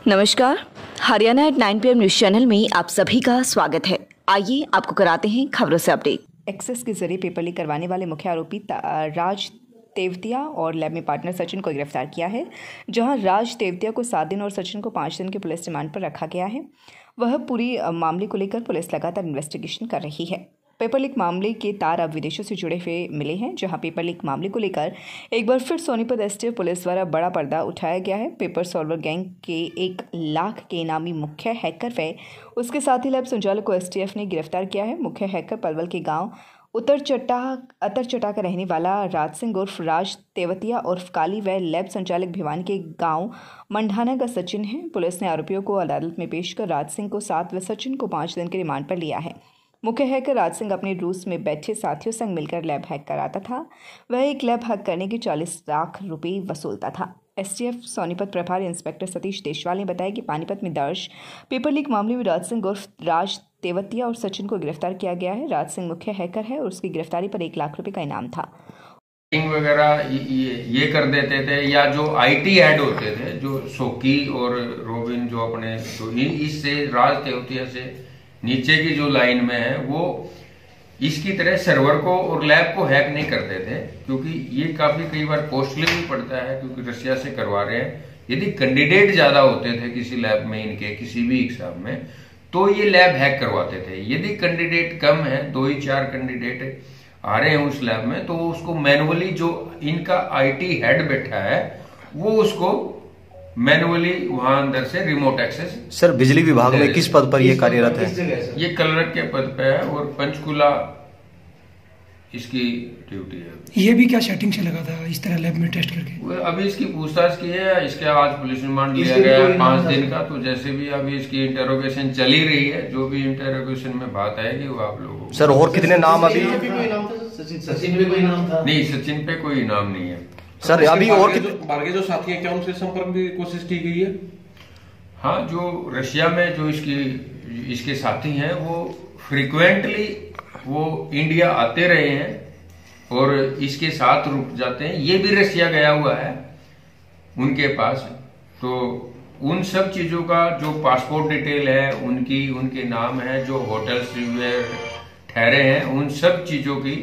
नमस्कार, Haryana at 9 PM news channel में आप सभी का स्वागत है। आइए आपको कराते हैं खबरों से अपडेट। एक्सेस के जरिए पेपर लीक करवाने वाले मुख्य आरोपी राज तेवतिया और लैब में पार्टनर सचिन को गिरफ्तार किया है। जहां राज तेवतिया को 7 दिन और सचिन को 5 दिन के पुलिस रिमांड पर रखा गया है। वह पूरी मामले को लेकर पुलिस लगातार इन्वेस्टिगेशन कर रही है। पेपर लीक मामले के तार अब विदेशों से जुड़े हुए मिले हैं, जहां पेपर लीक मामले को लेकर एक बार फिर सोनीपत एसटीएफ पुलिस द्वारा बड़ा पर्दा उठाया गया है। पेपर सॉल्वर गैंग के 1 लाख के इनामी मुख्य हैकर व उसके साथी लैब संचालक को एसटीएफ ने गिरफ्तार किया है। मुख्य हैकर पलवल के गांव अतरचटा का रहने वाला राज सिंह उर्फ राज तेवतिया उर्फ काली व लैब संचालक भिवानी के गांव मंडाना का सचिन है। पुलिस ने आरोपियों को अदालत में पेश कर राज सिंह को 7 व सचिन को 5 दिन के रिमांड पर लिया है। मुख्य हैकर राज सिंह अपने रूस में बैठे साथियों संग मिलकर लैब हैक कराता था। वह एक लैब हैक करने के 40 लाख रुपए वसूलता था। एसटीएफ सोनीपत प्रभारी इंस्पेक्टर सतीश देशवाल ने बताया कि पानीपत में दर्ज पेपर लीक मामले में राज सिंह उर्फ राज तेवतिया और सचिन को गिरफ्तार किया गया है। राज सिंह मुख्य हैकर है और उसकी गिरफ्तारी पर 1 लाख रुपए का इनाम था। वगैरह ये कर देते थे, या जो आईटी हेड होते थे, जो सोकी और रोबिन, जो अपने तो इससे राज तेवतिया से नीचे की जो लाइन में है, वो इसकी तरह सर्वर को और लैब को हैक नहीं करते थे, क्योंकि ये काफी कई बार कॉस्टली भी पड़ता है, क्योंकि रशिया से करवा रहे हैं। यदि कैंडिडेट ज्यादा होते थे किसी लैब में, इनके किसी भी एग्जाम में, तो ये लैब हैक करवाते थे। यदि कैंडिडेट कम है, 2 ही 4 कैंडिडेट आ रहे हैं उस लैब में, तो उसको मैनुअली जो इनका आईटी हेड बैठा है, वो उसको मैनुअली वहां अंदर से रिमोट एक्सेस। सर, बिजली विभाग में किस पद पर ये कार्यरत है? ये क्लर्क के पद पे है और पंचकुला इसकी ड्यूटी है। ये भी क्या सेटिंग से लगा था इस तरह लैब में टेस्ट करके? अभी इसकी पूछताछ की है। इसके आज पुलिस रिमांड लिया गया है 5 दिन का। तो जैसे भी अभी इसकी इंटेरोगेशन चली रही है, जो भी इंटेरोगेशन में बात आएगी वो आप लोगों। सर, और कितने नाम अभी? सचिन पे कोई नाम था? नहीं, सचिन पे कोई नाम नहीं है। सर, अभी और बाकी जो साथी हैं, क्या उनसे संपर्क की कोशिश की गई है? हाँ, जो रशिया में जो इसके साथी हैं, वो फ्रिक्वेंटली वो इंडिया आते रहे हैं और इसके साथ रुक जाते हैं। ये भी रशिया गया हुआ है उनके पास। तो उन सब चीजों का जो पासपोर्ट डिटेल है उनके नाम है, जो होटल्स में ठहरे हैं, उन सब चीजों की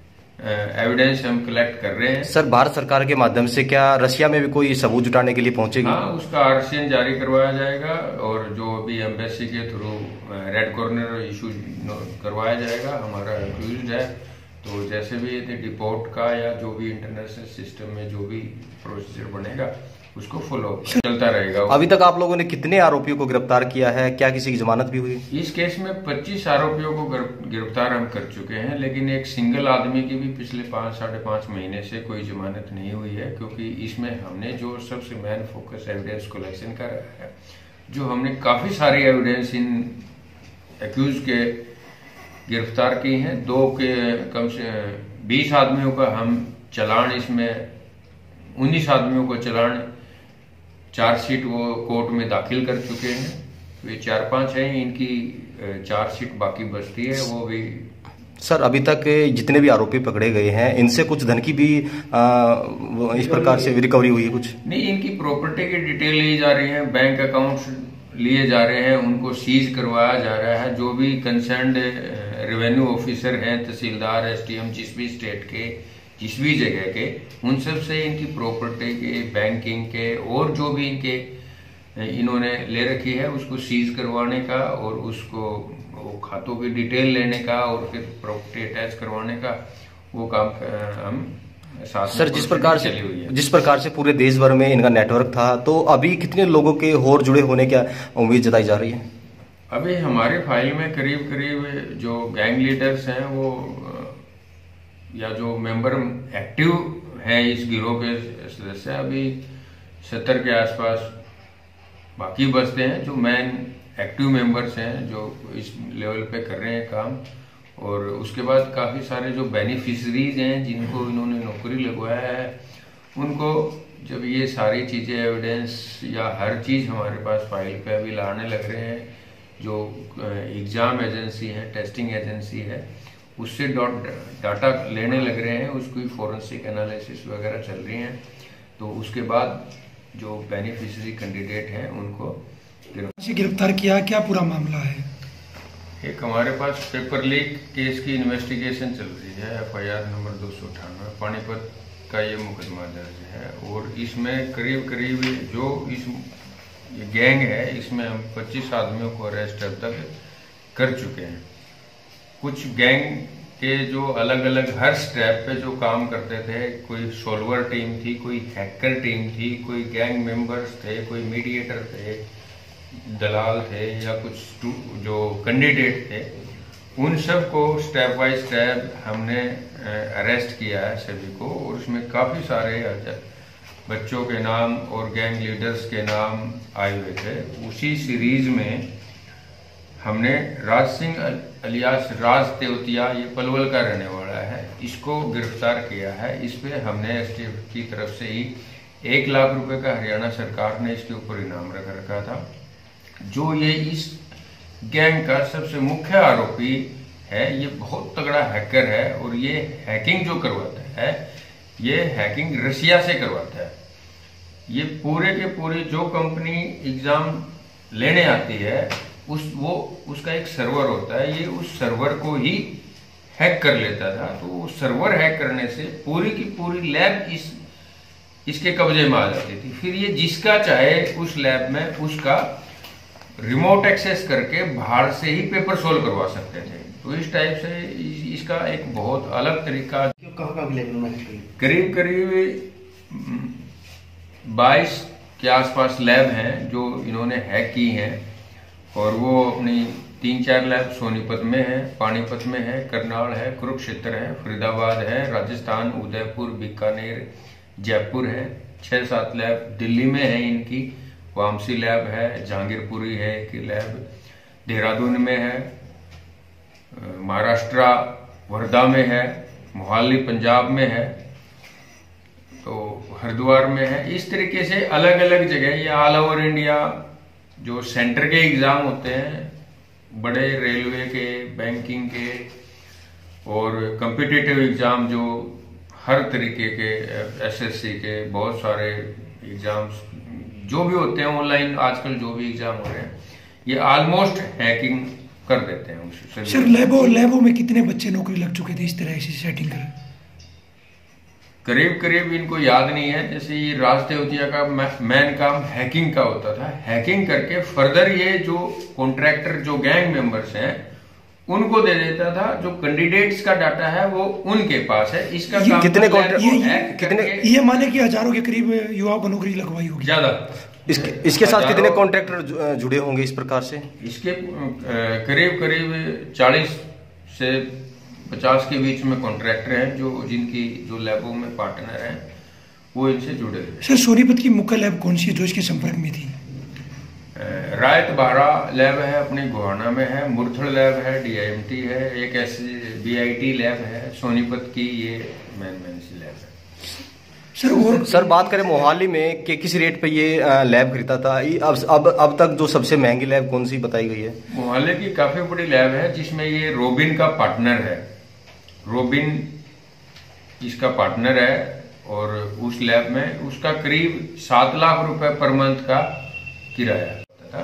एविडेंस हम कलेक्ट कर रहे हैं। सर, भारत सरकार के माध्यम से क्या रशिया में भी कोई सबूत जुटाने के लिए पहुंचेगी? हाँ, उसका आरसीएन जारी करवाया जाएगा और जो भी एम्बेसी के थ्रू रेड कॉर्नर इशू करवाया जाएगा। हमारा एक्यूज्ड है, तो जैसे भी डिपोर्ट का या जो भी इंटरनेशनल सिस्टम में जो भी प्रोसीजर बनेगा उसको फॉलो चलता रहेगा। अभी तक आप लोगों ने कितने आरोपियों को गिरफ्तार किया है? क्या किसी की जमानत भी हुई? इस केस में 25 आरोपियों को गिरफ्तार हम कर चुके हैं, लेकिन एक सिंगल आदमी की भी पिछले 5-5.5 महीने से कोई जमानत नहीं हुई है, क्योंकि इसमें हमने जो सबसे मेन फोकस एविडेंस कलेक्शन का रहा है। जो हमने काफी सारी एविडेंस इन एक्यूज के गिरफ्तार की हैं। 2 के कम से 20 आदमियों का हम चालान, इसमें 19 आदमियों को चालान चार्जशीट वो कोर्ट में दाखिल कर चुके हैं। तो ये 4-5 हैं, इनकी चार्जशीट बाकी बचती है, वो भी। सर, अभी तक जितने भी आरोपी पकड़े गए हैं, इनसे कुछ धन की भी इस प्रकार से रिकवरी हुई है? कुछ नहीं, इनकी प्रॉपर्टी की डिटेल ली जा रही है, बैंक अकाउंट्स लिए जा रहे हैं, उनको सीज करवाया जा रहा है। जो भी कंसर्न्ड रेवेन्यू ऑफिसर हैं, तहसीलदार, एसडीएम, जिस भी स्टेट के, जिस भी जगह के, उन सब से इनकी प्रॉपर्टी के, बैंकिंग के और जो भी इन्होंने ले रखी है उसको सीज करवाने का और उसको वो खातों की डिटेल लेने का और फिर प्रॉपर्टी अटैच करवाने का वो काम हम साथ। सर, जिस प्रकार से पूरे देश भर में इनका नेटवर्क था, तो अभी कितने लोगों के और जुड़े होने की उम्मीद जताई जा रही है? अभी हमारे फाइल में करीब जो गैंग लीडर्स हैं वो, या जो मेंबर एक्टिव हैं इस गिरोह के सदस्य, अभी 70 के आसपास बाकी बचते हैं, जो मेन एक्टिव मेंबर्स हैं, जो इस लेवल पे कर रहे हैं काम। और उसके बाद काफी सारे जो बेनिफिशरीज हैं, जिनको इन्होंने नौकरी लगवाया है, उनको जब ये सारी चीजें एविडेंस या हर चीज हमारे पास फाइल पे अभी लाने लग रहे हैं, जो एग्जाम एजेंसी है, टेस्टिंग एजेंसी है, उससे डाटा लेने लग रहे हैं, उसकी फोरेंसिक एनालिसिस वगैरह चल रही हैं। तो उसके बाद जो बेनिफिशियरी कैंडिडेट हैं उनको गिरफ्तार किया, क्या पूरा मामला है? एक हमारे पास पेपर लीक केस की इन्वेस्टिगेशन चल रही है। FIR नंबर 298 पानीपत का ये मुकदमा दर्ज है और इसमें करीब करीब जो ये गैंग है इसमें हम 25 आदमियों को अरेस्ट अब तक कर चुके हैं। कुछ गैंग के जो अलग अलग हर स्टेप पे जो काम करते थे, कोई सोल्वर टीम थी, कोई हैकर टीम थी, कोई गैंग मेंबर्स थे, कोई मीडिएटर थे, दलाल थे या कुछ जो कैंडिडेट थे, उन सब को स्टेप बाय स्टेप हमने अरेस्ट किया है सभी को। और उसमें काफ़ी सारे बच्चों के नाम और गैंग लीडर्स के नाम आए हुए थे। उसी सीरीज में हमने राज सिंह अलियास राज तेवतिया, ये पलवल का रहने वाला है, इसको गिरफ्तार किया है। इस पे हमने STF की तरफ से ही 1 लाख रुपए का हरियाणा सरकार ने इसके ऊपर इनाम रख रखा था। जो ये इस गैंग का सबसे मुख्य आरोपी है, ये बहुत तगड़ा हैकर है और ये हैकिंग जो करवाता है, ये हैकिंग रशिया से करवाता है। ये पूरे के पूरे जो कंपनी एग्जाम लेने आती है उसका एक सर्वर होता है, ये उस सर्वर को ही हैक कर लेता था। तो सर्वर हैक करने से पूरी की पूरी लैब इसके कब्जे में आ जाती थी। फिर ये जिसका चाहे उस लैब में उसका रिमोट एक्सेस करके बाहर से ही पेपर सोल्व करवा सकते थे। तो इस टाइप से इसका एक बहुत अलग तरीका, करीब करीब 22 के आसपास लैब हैं जो इन्होंने हैक की हैं और वो अपनी 3-4 लैब सोनीपत में है, पानीपत में है, करनाल है, कुरुक्षेत्र है, फरीदाबाद है, राजस्थान, उदयपुर, बीकानेर, जयपुर है, 6-7 लैब दिल्ली में है इनकी, वामसी लैब है, जहांगीरपुरी है की लैब, देहरादून में है, महाराष्ट्र वर्धा में है, मोहाली पंजाब में है, तो हरिद्वार में है। इस तरीके से अलग अलग जगह ये ऑल ओवर इंडिया जो सेंटर के एग्जाम होते हैं, बड़े रेलवे के, बैंकिंग के और कॉम्पिटिटिव एग्जाम जो हर तरीके के SSC के बहुत सारे एग्जाम्स जो भी होते हैं ऑनलाइन, आजकल जो भी एग्जाम हो रहे हैं, ये ऑलमोस्ट हैकिंग कर देते हैं। सर लैबों में कितने बच्चे नौकरी लग चुके थे इस तरह से सेटिंग कर? करीब करीब इनको याद नहीं है। जैसे ये राज तेवतिया का मेन काम हैकिंग का होता था, हैकिंग करके फर्दर ये जो कॉन्ट्रैक्टर जो गैंग मेंबर्स हैं उनको दे देता था। जो कैंडिडेट्स का डाटा है वो उनके पास है। इसका काम कितने ये माने कि हजारों के करीब युवाओं को नौकरी लगवाई होगी ज्यादा। इसके साथ कितने कॉन्ट्रैक्टर जुड़े होंगे इस प्रकार से? इसके करीब करीब 40 से 50 के बीच में कॉन्ट्रैक्टर हैं जिनकी जो लैबों में पार्टनर हैं वो इनसे जुड़े हुए। सर सोनीपत की मुख्य लैब कौन सी है जो इसके संपर्क में थी? रायत बारा लैब है अपनी गोहाना में है, मुरथड़ लैब है, DIMT है, एक BIT लैब है सोनीपत की, ये मेन सी लैब है। सर बात करें मोहाली में कि किस रेट पे ये लैब खरीदा था, अब तक जो सबसे महंगी लैब कौन सी बताई गई है? मोहाली की काफी बड़ी लैब है जिसमें ये रोबिन का पार्टनर है। रोबिन इसका पार्टनर है और उस लैब में उसका करीब 7 लाख रुपए पर मंथ का किराया था।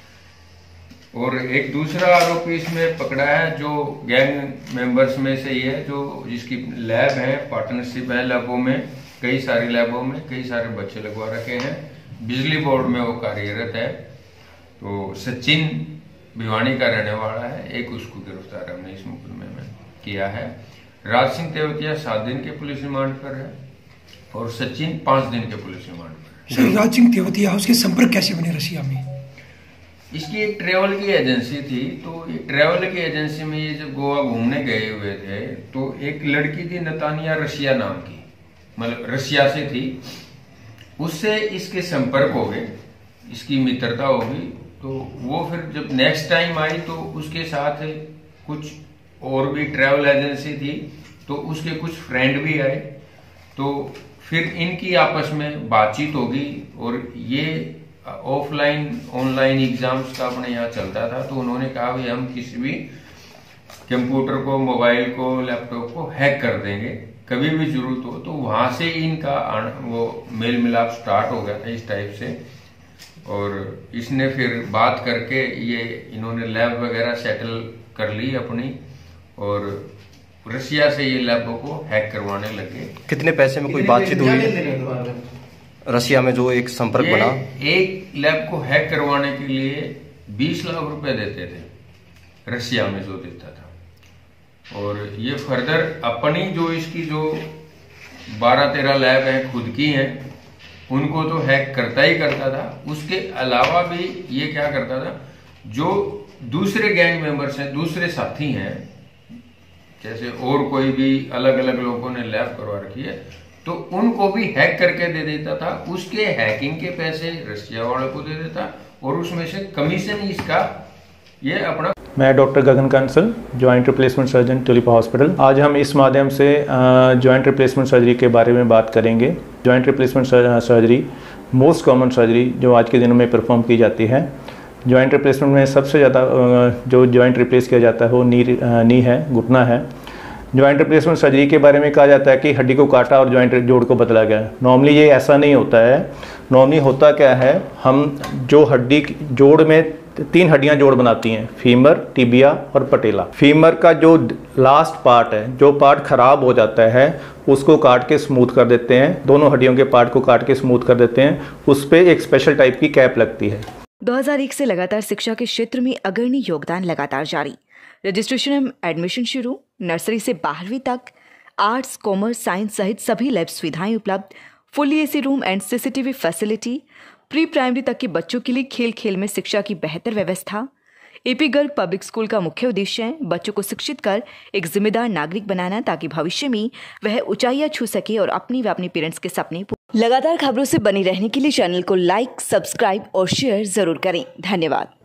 और एक दूसरा आरोपी इसमें पकड़ा है जो गैंग मेंबर्स में से ही है, जो जिसकी लैब है, पार्टनरशिप है लैबों में, कई सारी लैबों में कई सारे बच्चे लगवा रखे हैं। बिजली बोर्ड में वो कार्यरत है। तो सचिन भिवानी का रहने वाला है, एक उसको गिरफ्तार हमने इस मुकदमे में किया है। राज सिंह तेवतिया 7 दिन के पुलिस रिमांड पर है और सचिन 5 दिन के पुलिस रिमांड पर है। सर राज सिंह तेवतिया उसके संपर्क कैसे बने रशिया में? इसकी एक ट्रेवल की एजेंसी थी, तो ये ट्रेवल की एजेंसी में ये जब गोवा घूमने गए हुए थे तो एक लड़की थी नतानिया रशिया नाम की, मतलब रशिया से थी, उससे इसके संपर्क हो गए, इसकी मित्रता हो गई। तो वो फिर जब नेक्स्ट टाइम आई तो उसके साथ कुछ और भी ट्रैवल एजेंसी थी, तो उसके कुछ फ्रेंड भी आए, तो फिर इनकी आपस में बातचीत होगी। और ये ऑफलाइन ऑनलाइन एग्जाम्स का अपने यहाँ चलता था, तो उन्होंने कहा भाई हम किसी भी कंप्यूटर को, मोबाइल को, लैपटॉप को हैक कर देंगे, कभी भी जरूरत हो। तो वहां से इनका वो मेल मिलाप स्टार्ट हो गया था इस टाइप से। और इसने फिर बात करके इन्होंने लैब वगैरह सेटल कर ली अपनी, और रशिया से ये लैब को हैक करवाने लगे। कितने पैसे में कोई बातचीत हुई रशिया में जो एक संपर्क बना? एक लैब को हैक करवाने के लिए 20 लाख रुपए देते थे रशिया में, जो देता था। और ये फर्दर अपनी जो इसकी जो 12-13 लैब है खुद की हैं, उनको तो हैक करता ही करता था। उसके अलावा भी ये क्या करता था, जो दूसरे गैंग मेंबर्स हैं, दूसरे साथी हैं, जैसे और कोई भी अलग अलग लोगों ने लैब करवा रखी है, तो उनको भी हैक करके दे देता था। उसके हैकिंग के पैसे रशिया वाले को दे देता, और उसमें से कमीशन इसका ये अपना। मैं doctor Gagan Kansal, joint replacement surgeon, Tulipa hospital. आज हम इस माध्यम से जॉइंट रिप्लेसमेंट सर्जरी के बारे में बात करेंगे। Joint replacement surgery most common surgery जो आज के दिनों में परफॉर्म की जाती है। जॉइंट रिप्लेसमेंट में सबसे ज़्यादा जो जॉइंट रिप्लेस किया जाता है वो नी है, घुटना है। जॉइंट रिप्लेसमेंट सर्जरी के बारे में कहा जाता है कि हड्डी को काटा और जॉइंट जोड़ को बदला गया। नॉर्मली ये ऐसा नहीं होता है। नॉर्मली होता क्या है, हम जो हड्डी जोड़ में 3 हड्डियां जोड़ बनाती हैं, फीमर, टिबिया और पटेला। फीमर का जो लास्ट पार्ट है, जो पार्ट खराब हो जाता है, उसको काट के स्मूथ कर देते हैं। दोनों हड्डियों के पार्ट को काट के स्मूथ कर देते हैं। उस पर एक स्पेशल टाइप की कैप लगती है। 2001 से लगातार शिक्षा के क्षेत्र में अग्रणी योगदान लगातार जारी। रजिस्ट्रेशन एवं एडमिशन शुरू। नर्सरी से 12वीं तक आर्ट्स, कॉमर्स, साइंस सहित सभी लैब सुविधाएं उपलब्ध। Fully AC room and CCTV facility. Pre primary तक के बच्चों के लिए खेल खेल में शिक्षा की बेहतर व्यवस्था। एपी गर्ग पब्लिक स्कूल का मुख्य उद्देश्य है बच्चों को शिक्षित कर एक जिम्मेदार नागरिक बनाना, ताकि भविष्य में वह ऊंचाइयां छू सके और अपनी व अपने पेरेंट्स के सपने। लगातार खबरों से बनी रहने के लिए चैनल को लाइक, सब्सक्राइब और शेयर जरूर करें। धन्यवाद।